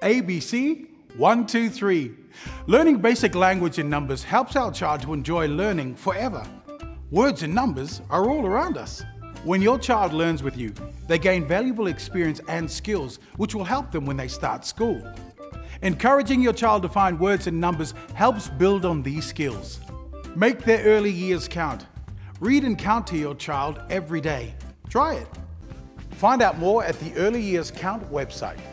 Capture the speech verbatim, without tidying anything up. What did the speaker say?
A B C, one, two, three. Learning basic language and numbers helps our child to enjoy learning forever. Words and numbers are all around us. When your child learns with you, they gain valuable experience and skills which will help them when they start school. Encouraging your child to find words and numbers helps build on these skills. Make their early years count. Read and count to your child every day. Try it. Find out more at the Early Years Count website.